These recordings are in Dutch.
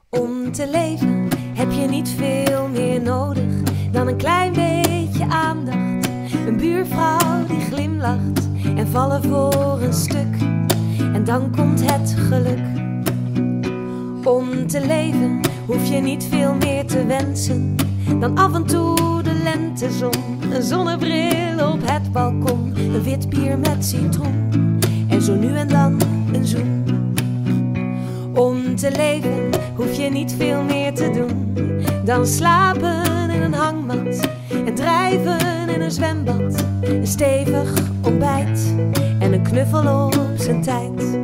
Om te leven heb je niet veel meer nodig dan een klein beetje aandacht. Een buurvrouw die glimlacht en vallen voor een stuk. En dan komt het geluk. Om te leven hoef je niet veel meer te wensen dan af en toe de lentezon. Een zonnebril op het balkon, een wit bier met citroen en zo nu en dan een zoen. Om te leven hoef je niet veel meer te doen dan slapen in een hangmat en drijven in een zwembad. Een stevig ontbijt en een knuffel op zijn tijd.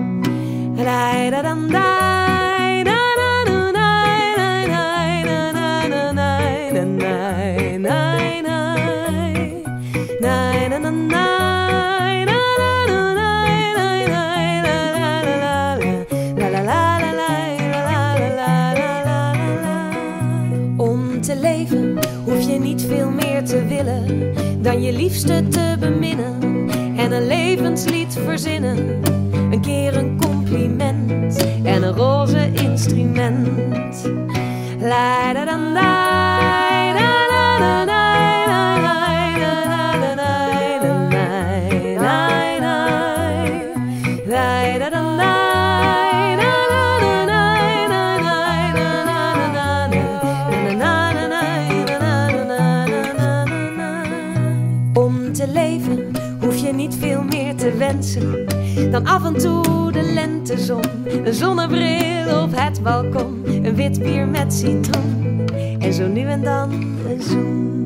Om te leven hoef je niet veel meer te willen dan je liefste te beminnen en een levenslied verzinnen. Een keer een compliment en een roze instrument. La da da da da da da. Om te leven hoef je niet veel meer te wensen dan af en toe de lentezon. Een zonnebril op het balkon, een wit bier met citroen en zo nu en dan een zoen.